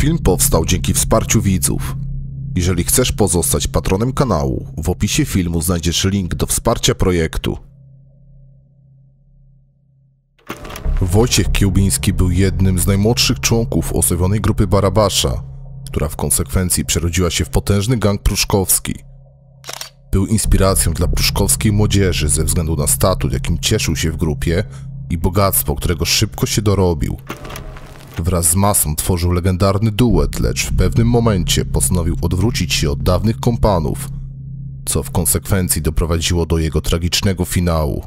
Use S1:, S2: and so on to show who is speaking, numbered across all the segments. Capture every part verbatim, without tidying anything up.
S1: Film powstał dzięki wsparciu widzów. Jeżeli chcesz pozostać patronem kanału, w opisie filmu znajdziesz link do wsparcia projektu. Wojciech Kiełbiński był jednym z najmłodszych członków osławionej grupy Barabasza, która w konsekwencji przerodziła się w potężny gang pruszkowski. Był inspiracją dla pruszkowskiej młodzieży ze względu na statut, jakim cieszył się w grupie i bogactwo, którego szybko się dorobił. Wraz z masą tworzył legendarny duet, lecz w pewnym momencie postanowił odwrócić się od dawnych kompanów, co w konsekwencji doprowadziło do jego tragicznego finału.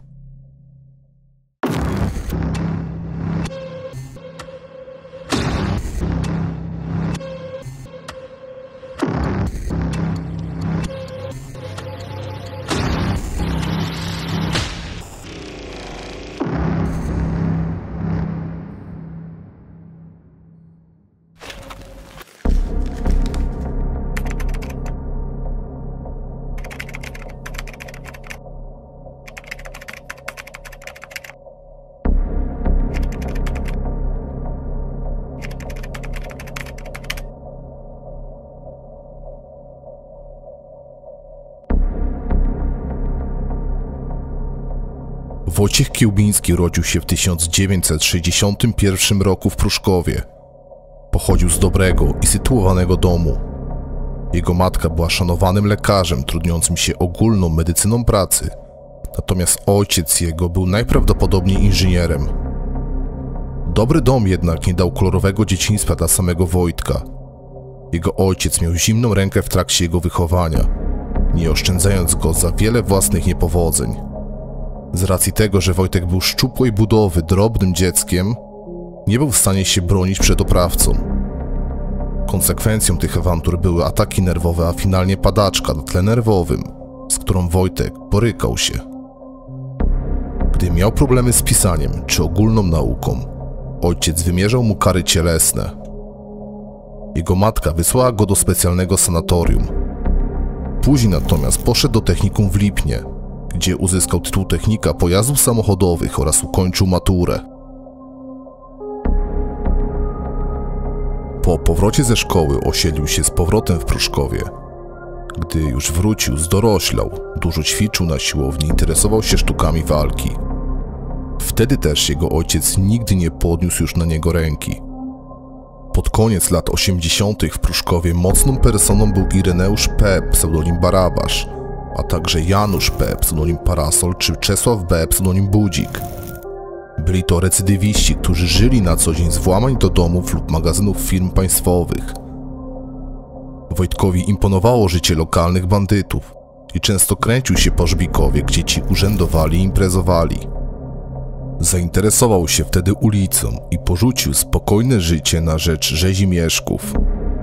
S1: Wojciech Kiełbiński urodził się w tysiąc dziewięćset sześćdziesiątym pierwszym roku w Pruszkowie. Pochodził z dobrego i sytuowanego domu. Jego matka była szanowanym lekarzem trudniącym się ogólną medycyną pracy, natomiast ojciec jego był najprawdopodobniej inżynierem. Dobry dom jednak nie dał kolorowego dzieciństwa dla samego Wojtka. Jego ojciec miał zimną rękę w trakcie jego wychowania, nie oszczędzając go za wiele własnych niepowodzeń. Z racji tego, że Wojtek był szczupłej budowy, drobnym dzieckiem, nie był w stanie się bronić przed oprawcą. Konsekwencją tych awantur były ataki nerwowe, a finalnie padaczka na tle nerwowym, z którą Wojtek borykał się. Gdy miał problemy z pisaniem czy ogólną nauką, ojciec wymierzał mu kary cielesne. Jego matka wysłała go do specjalnego sanatorium. Później natomiast poszedł do technikum w Lipnie, gdzie uzyskał tytuł technika pojazdów samochodowych oraz ukończył maturę. Po powrocie ze szkoły osiedlił się z powrotem w Pruszkowie. Gdy już wrócił, zdoroślał, dużo ćwiczył na siłowni, interesował się sztukami walki. Wtedy też jego ojciec nigdy nie podniósł już na niego ręki. Pod koniec lat osiemdziesiątych w Pruszkowie mocną personą był Ireneusz P., pseudonim Barabasz, a także Janusz P., pseudonim Parasol, czy Czesław B., pseudonim Budzik. Byli to recydywiści, którzy żyli na co dzień z włamań do domów lub magazynów firm państwowych. Wojtkowi imponowało życie lokalnych bandytów i często kręcił się po Żbikowie, gdzie ci urzędowali i imprezowali. Zainteresował się wtedy ulicą i porzucił spokojne życie na rzecz rzezimieszków.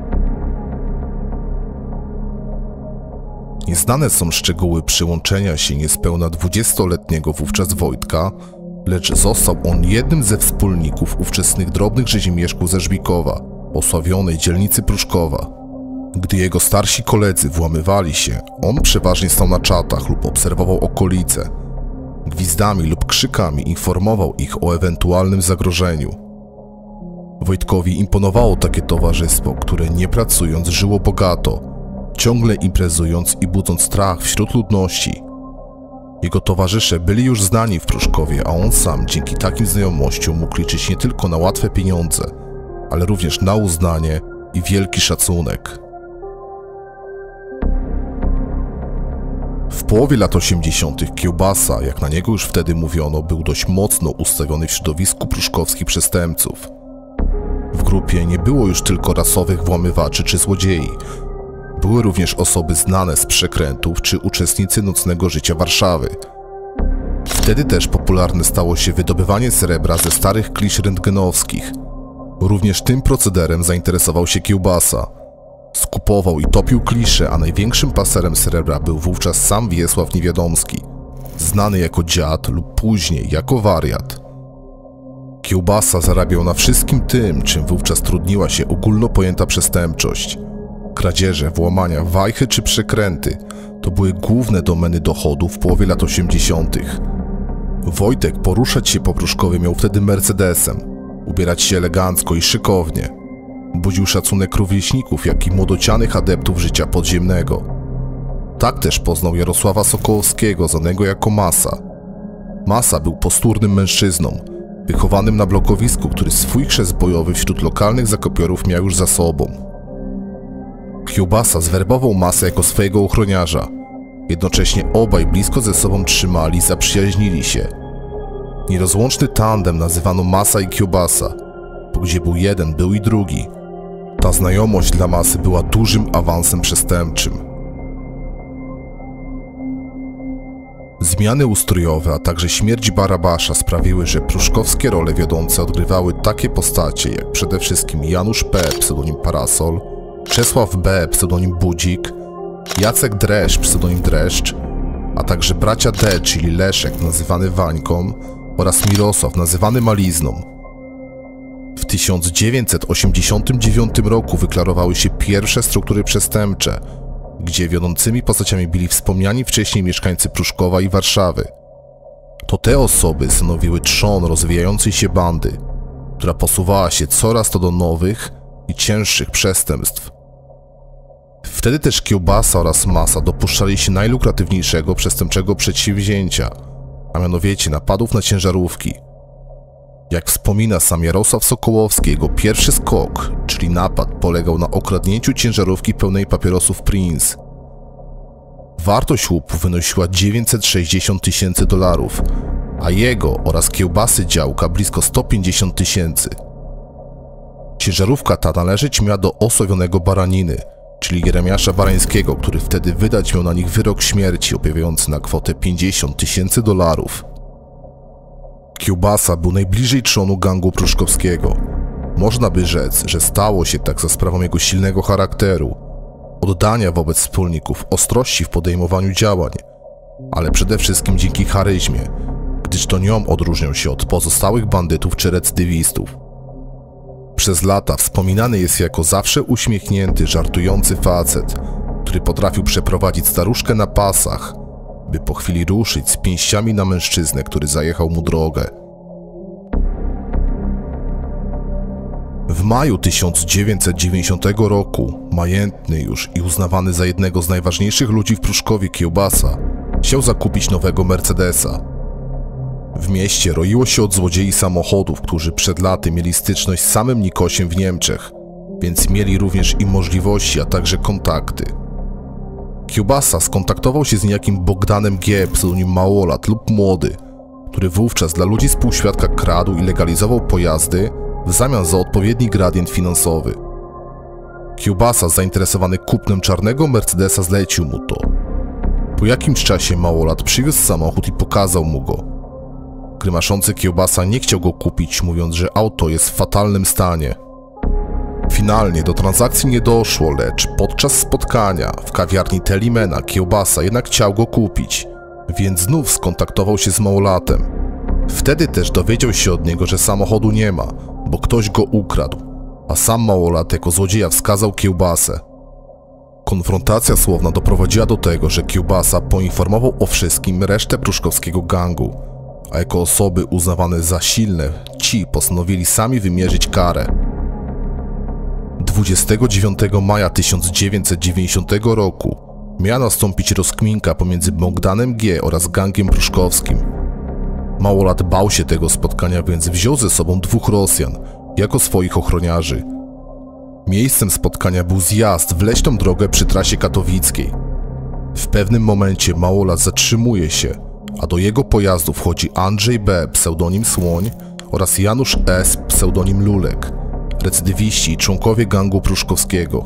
S1: Nieznane są szczegóły przyłączenia się niespełna dwudziestoletniego wówczas Wojtka, lecz został on jednym ze wspólników ówczesnych drobnych rzezimieszków ze Żbikowa, osławionej dzielnicy Pruszkowa. Gdy jego starsi koledzy włamywali się, on przeważnie stał na czatach lub obserwował okolice. Gwizdami lub krzykami informował ich o ewentualnym zagrożeniu. Wojtkowi imponowało takie towarzystwo, które nie pracując żyło bogato, ciągle imprezując i budząc strach wśród ludności. Jego towarzysze byli już znani w Pruszkowie, a on sam dzięki takim znajomościom mógł liczyć nie tylko na łatwe pieniądze, ale również na uznanie i wielki szacunek. W połowie lat osiemdziesiątych Kiełbasa, jak na niego już wtedy mówiono, był dość mocno ustawiony w środowisku pruszkowskich przestępców. W grupie nie było już tylko rasowych włamywaczy czy złodziei. Były również osoby znane z przekrętów czy uczestnicy nocnego życia Warszawy. Wtedy też popularne stało się wydobywanie srebra ze starych klisz rentgenowskich. Również tym procederem zainteresował się Kiełbasa. Skupował i topił klisze, a największym paserem srebra był wówczas sam Wiesław Niewiadomski, znany jako Dziad lub później jako Wariat. Kiełbasa zarabiał na wszystkim tym, czym wówczas trudniła się ogólno pojęta przestępczość. Kradzieże, włamania, wajchy czy przekręty to były główne domeny dochodu w połowie lat osiemdziesiątych. Wojtek poruszać się po Pruszkowie miał wtedy Mercedesem, ubierać się elegancko i szykownie. budził szacunek rówieśników, jak i młodocianych adeptów życia podziemnego. Tak też poznał Jarosława Sokołowskiego, znanego jako Masa. Masa był posturnym mężczyzną, wychowanym na blokowisku, który swój chrzest bojowy wśród lokalnych zakopiorów miał już za sobą. Kiełbasa zwerbował Masę jako swojego ochroniarza. Jednocześnie obaj blisko ze sobą trzymali i zaprzyjaźnili się. Nierozłączny tandem nazywano Masa i Kiełbasa, bo gdzie był jeden, był i drugi. Ta znajomość dla Masy była dużym awansem przestępczym. Zmiany ustrojowe, a także śmierć Barabasza sprawiły, że pruszkowskie role wiodące odgrywały takie postacie jak przede wszystkim Janusz P., pseudonim Parasol, Czesław B., pseudonim Budzik, Jacek Dreszcz, pseudonim Dreszcz, a także bracia D., czyli Leszek, nazywany Wańką, oraz Mirosław, nazywany Malizną. W tysiąc dziewięćset osiemdziesiątym dziewiątym roku wyklarowały się pierwsze struktury przestępcze, gdzie wiodącymi postaciami byli wspomniani wcześniej mieszkańcy Pruszkowa i Warszawy. To te osoby stanowiły trzon rozwijającej się bandy, która posuwała się coraz to do nowych i cięższych przestępstw. Wtedy też Kiełbasa oraz Masa dopuszczali się najlukratywniejszego przestępczego przedsięwzięcia, a mianowicie napadów na ciężarówki. Jak wspomina sam Jarosław Sokołowski, jego pierwszy skok, czyli napad, polegał na okradnięciu ciężarówki pełnej papierosów Prince. Wartość łupu wynosiła dziewięćset sześćdziesiąt tysięcy dolarów, a jego oraz Kiełbasy działka blisko sto pięćdziesiąt tysięcy. Ciężarówka ta należeć miała do osławionego Baraniny, czyli Jeremiasza Barańskiego, który wtedy wydać miał na nich wyrok śmierci objawiający na kwotę pięćdziesiąt tysięcy dolarów. Kiełbasa był najbliżej trzonu gangu pruszkowskiego. Można by rzec, że stało się tak za sprawą jego silnego charakteru, oddania wobec wspólników, ostrości w podejmowaniu działań, ale przede wszystkim dzięki charyzmie, gdyż to nią odróżniał się od pozostałych bandytów czy recydywistów. Przez lata wspominany jest jako zawsze uśmiechnięty, żartujący facet, który potrafił przeprowadzić staruszkę na pasach, by po chwili ruszyć z pięściami na mężczyznę, który zajechał mu drogę. W maju tysiąc dziewięćset dziewięćdziesiątego roku majętny już i uznawany za jednego z najważniejszych ludzi w Pruszkowie Kiełbasa chciał zakupić nowego Mercedesa. W mieście roiło się od złodziei samochodów, którzy przed laty mieli styczność z samym Nikosiem w Niemczech, więc mieli również i możliwości, a także kontakty. Kiełbasa skontaktował się z niejakim Bogdanem G., pseudonim Małolat lub Młody, który wówczas dla ludzi z półświadka kradł i legalizował pojazdy w zamian za odpowiedni gradient finansowy. Kiełbasa, zainteresowany kupnem czarnego Mercedesa, zlecił mu to. Po jakimś czasie Małolat przywiózł samochód i pokazał mu go. Grymaszący Kiełbasa nie chciał go kupić, mówiąc, że auto jest w fatalnym stanie. Finalnie do transakcji nie doszło, lecz podczas spotkania w kawiarni Telimena Kiełbasa jednak chciał go kupić, więc znów skontaktował się z Małolatem. Wtedy też dowiedział się od niego, że samochodu nie ma, bo ktoś go ukradł, a sam Małolat jako złodzieja wskazał Kiełbasę. Konfrontacja słowna doprowadziła do tego, że Kiełbasa poinformował o wszystkim resztę pruszkowskiego gangu, a jako osoby uznawane za silne, ci postanowili sami wymierzyć karę. dwudziestego dziewiątego maja tysiąc dziewięćset dziewięćdziesiątego roku miała nastąpić rozkminka pomiędzy Bogdanem G. oraz gangiem pruszkowskim. Małolat bał się tego spotkania, więc wziął ze sobą dwóch Rosjan jako swoich ochroniarzy. Miejscem spotkania był zjazd w leśną drogę przy trasie katowickiej. W pewnym momencie Małolat zatrzymuje się, a do jego pojazdu wchodzi Andrzej B., pseudonim Słoń, oraz Janusz S., pseudonim Lulek, recydywiści i członkowie gangu pruszkowskiego.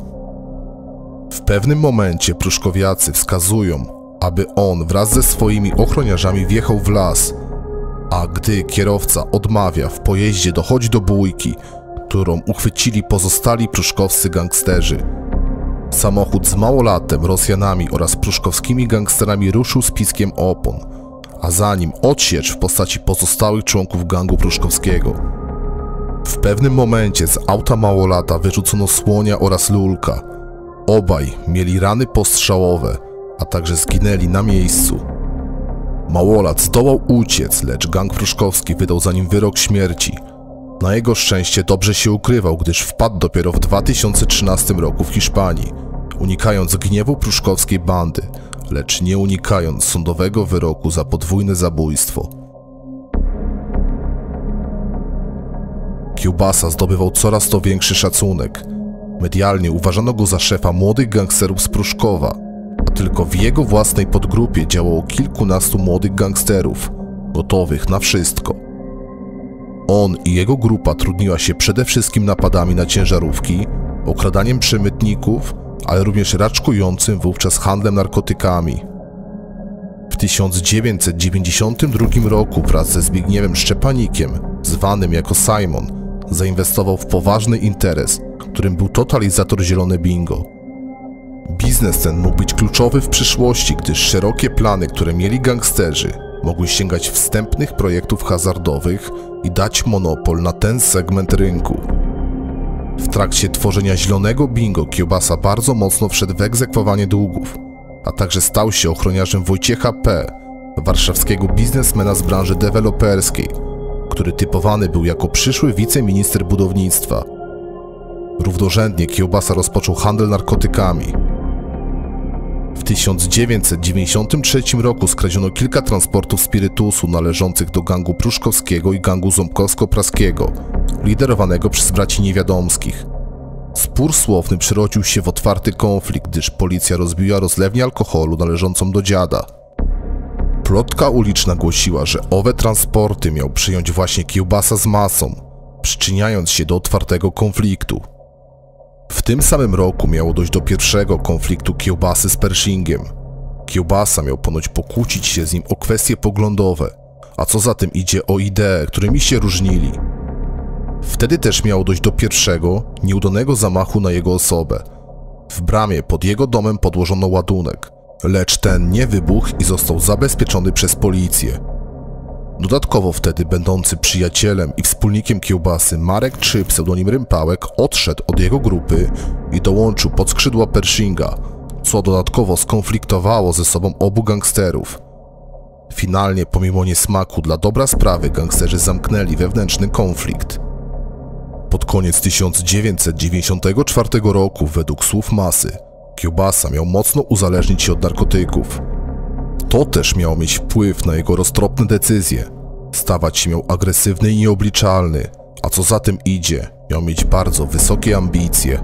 S1: W pewnym momencie pruszkowiacy wskazują, aby on wraz ze swoimi ochroniarzami wjechał w las, a gdy kierowca odmawia, w pojeździe dochodzi do bójki, którą uchwycili pozostali pruszkowscy gangsterzy. Samochód z Małolatem, Rosjanami oraz pruszkowskimi gangsterami ruszył z piskiem opon, a za nim odsiecz w postaci pozostałych członków gangu pruszkowskiego. W pewnym momencie z auta Małolata wyrzucono Słonia oraz Lulka. Obaj mieli rany postrzałowe, a także zginęli na miejscu. Małolat zdołał uciec, lecz gang pruszkowski wydał za nim wyrok śmierci, Na jego szczęście dobrze się ukrywał, gdyż wpadł dopiero w dwa tysiące trzynastym roku w Hiszpanii, unikając gniewu pruszkowskiej bandy, lecz nie unikając sądowego wyroku za podwójne zabójstwo. Kiełbasa zdobywał coraz to większy szacunek. Medialnie uważano go za szefa młodych gangsterów z Pruszkowa, a tylko w jego własnej podgrupie działało kilkunastu młodych gangsterów, gotowych na wszystko. On i jego grupa trudniła się przede wszystkim napadami na ciężarówki, okradaniem przemytników, ale również raczkującym wówczas handlem narkotykami. W tysiąc dziewięćset dziewięćdziesiątym drugim roku wraz ze Zbigniewem Szczepanikiem, zwanym jako Simon, zainwestował w poważny interes, którym był totalizator Zielone Bingo. Biznes ten mógł być kluczowy w przyszłości, gdyż szerokie plany, które mieli gangsterzy, mogły sięgać wstępnych projektów hazardowych i dać monopol na ten segment rynku. W trakcie tworzenia Zielonego Bingo Kiełbasa bardzo mocno wszedł w egzekwowanie długów, a także stał się ochroniarzem Wojciecha P., warszawskiego biznesmena z branży deweloperskiej, który typowany był jako przyszły wiceminister budownictwa. Równorzędnie Kiełbasa rozpoczął handel narkotykami. W tysiąc dziewięćset dziewięćdziesiątym trzecim roku skradziono kilka transportów spirytusu należących do gangu pruszkowskiego i gangu ząbkowsko-praskiego, liderowanego przez braci Niewiadomskich. Spór słowny przerodził się w otwarty konflikt, gdyż policja rozbiła rozlewnię alkoholu należącą do dziada. Plotka uliczna głosiła, że owe transporty miał przyjąć właśnie Kiełbasa z masą, przyczyniając się do otwartego konfliktu. W tym samym roku miało dojść do pierwszego konfliktu Kiełbasy z Pershingiem. Kiełbasa miał ponoć pokłócić się z nim o kwestie poglądowe, a co za tym idzie o idee, którymi się różnili. Wtedy też miało dojść do pierwszego, nieudanego zamachu na jego osobę. W bramie pod jego domem podłożono ładunek, lecz ten nie wybuchł i został zabezpieczony przez policję. Dodatkowo wtedy będący przyjacielem i wspólnikiem Kiełbasy Marek Trzy, pseudonim Rympałek, odszedł od jego grupy i dołączył pod skrzydła Pershinga, co dodatkowo skonfliktowało ze sobą obu gangsterów. Finalnie, pomimo niesmaku dla dobra sprawy, gangsterzy zamknęli wewnętrzny konflikt. Pod koniec tysiąc dziewięćset dziewięćdziesiątego czwartego roku, według słów Masy, Kiełbasa miał mocno uzależnić się od narkotyków. To też miało mieć wpływ na jego roztropne decyzje. Stawać się miał agresywny i nieobliczalny, a co za tym idzie, miał mieć bardzo wysokie ambicje.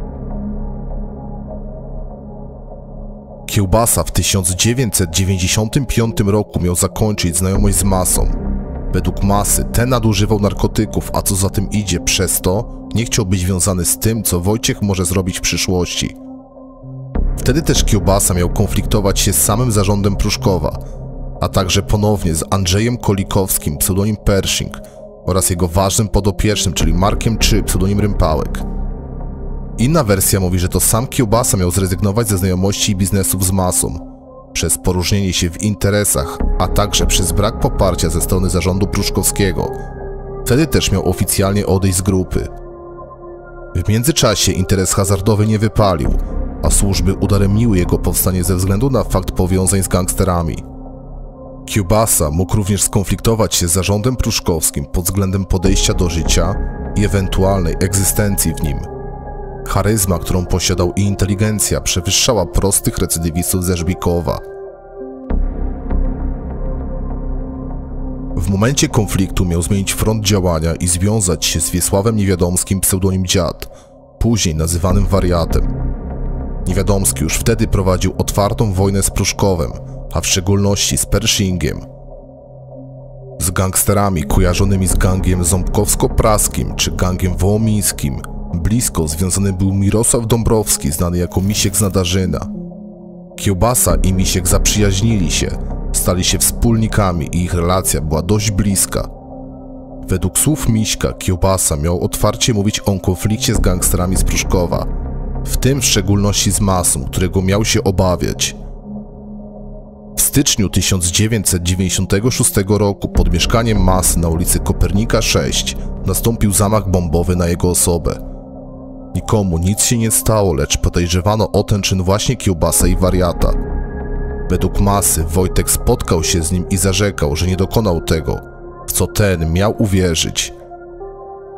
S1: Kiełbasa w tysiąc dziewięćset dziewięćdziesiątym piątym roku miał zakończyć znajomość z Masą. Według Masy ten nadużywał narkotyków, a co za tym idzie, przez to nie chciał być wiązany z tym, co Wojciech może zrobić w przyszłości. Wtedy też Kiełbasa miał konfliktować się z samym zarządem Pruszkowa, a także ponownie z Andrzejem Kolikowskim, pseudonim Pershing, oraz jego ważnym podopiecznym, czyli Markiem Trzy, pseudonim Rympałek. Inna wersja mówi, że to sam Kiełbasa miał zrezygnować ze znajomości i biznesów z Masą, przez poróżnienie się w interesach, a także przez brak poparcia ze strony zarządu pruszkowskiego. Wtedy też miał oficjalnie odejść z grupy. W międzyczasie interes hazardowy nie wypalił, a służby udaremniły jego powstanie ze względu na fakt powiązań z gangsterami. Kiełbasa mógł również skonfliktować się z zarządem pruszkowskim pod względem podejścia do życia i ewentualnej egzystencji w nim. Charyzma, którą posiadał, i inteligencja przewyższała prostych recydywistów ze Żbikowa. W momencie konfliktu miał zmienić front działania i związać się z Wiesławem Niewiadomskim, pseudonim Dziad, później nazywanym Wariatem. Niewiadomski już wtedy prowadził otwartą wojnę z Pruszkowem, a w szczególności z Pershingiem. Z gangsterami kojarzonymi z gangiem ząbkowsko-praskim czy gangiem wołomińskim blisko związany był Mirosław Dąbrowski, znany jako Misiek z Nadarzyna. Kiełbasa i Misiek zaprzyjaźnili się, stali się wspólnikami i ich relacja była dość bliska. Według słów Miśka, Kiełbasa miał otwarcie mówić o konflikcie z gangsterami z Pruszkowa, w tym w szczególności z Masą, którego miał się obawiać. W styczniu tysiąc dziewięćset dziewięćdziesiątego szóstego roku pod mieszkaniem Masy na ulicy Kopernika sześć nastąpił zamach bombowy na jego osobę. Nikomu nic się nie stało, lecz podejrzewano o ten czyn właśnie Kiełbasę i Wariata. Według Masy Wojtek spotkał się z nim i zarzekał, że nie dokonał tego, w co ten miał uwierzyć.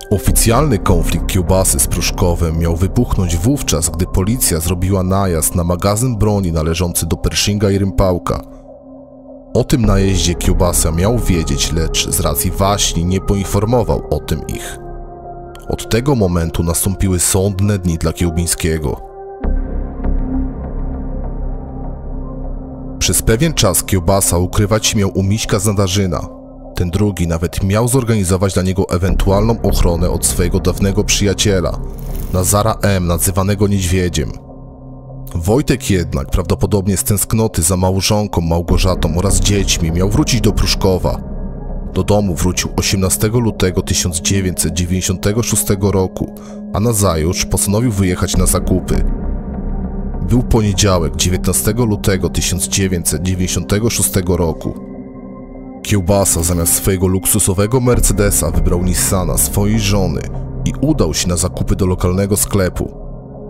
S1: Oficjalny konflikt Kiełbasy z Pruszkowem miał wybuchnąć wówczas, gdy policja zrobiła najazd na magazyn broni należący do Pershinga i Rympałka. O tym najeździe Kiełbasa miał wiedzieć, lecz z racji waśni nie poinformował o tym ich. Od tego momentu nastąpiły sądne dni dla Kiełbińskiego. Przez pewien czas Kiełbasa ukrywać się miał u Miśka z Nadarzyna. Ten drugi nawet miał zorganizować dla niego ewentualną ochronę od swojego dawnego przyjaciela, Nazara M., nazywanego Niedźwiedziem. Wojtek jednak, prawdopodobnie z tęsknoty za małżonką Małgorzatą oraz dziećmi, miał wrócić do Pruszkowa. Do domu wrócił osiemnastego lutego tysiąc dziewięćset dziewięćdziesiątego szóstego roku, a nazajutrz postanowił wyjechać na zakupy. Był poniedziałek, dziewiętnastego lutego tysiąc dziewięćset dziewięćdziesiątego szóstego roku. Kiełbasa zamiast swojego luksusowego Mercedesa wybrał Nissana swojej żony i udał się na zakupy do lokalnego sklepu.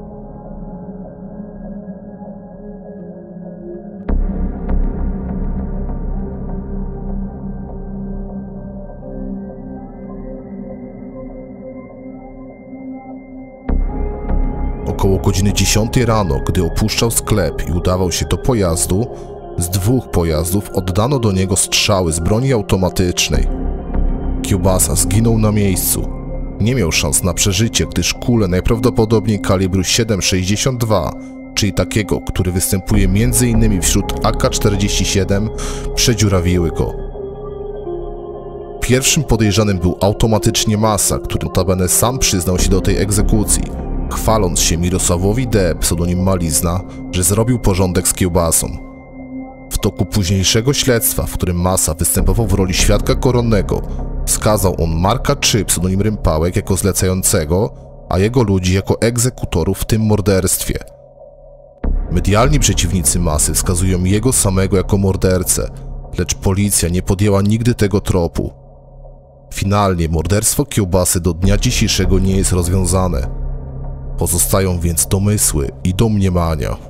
S1: Około godziny dziesiątej rano, gdy opuszczał sklep i udawał się do pojazdu, z dwóch pojazdów oddano do niego strzały z broni automatycznej. Kiełbasa zginął na miejscu. Nie miał szans na przeżycie, gdyż kule najprawdopodobniej kalibru siedem sześćdziesiąt dwa, czyli takiego, który występuje między innymi wśród A K czterdzieści siedem, przedziurawiły go. Pierwszym podejrzanym był automatycznie Masa, który notabene sam przyznał się do tej egzekucji, chwaląc się Mirosławowi D., pseudonim Malizna, że zrobił porządek z Kiełbasą. W toku późniejszego śledztwa, w którym Masa występował w roli świadka koronnego, wskazał on Marka trzy, pseudonim Rympałek, jako zlecającego, a jego ludzi jako egzekutorów w tym morderstwie. Medialni przeciwnicy Masy wskazują jego samego jako mordercę, lecz policja nie podjęła nigdy tego tropu. Finalnie morderstwo Kiełbasy do dnia dzisiejszego nie jest rozwiązane. Pozostają więc domysły i domniemania.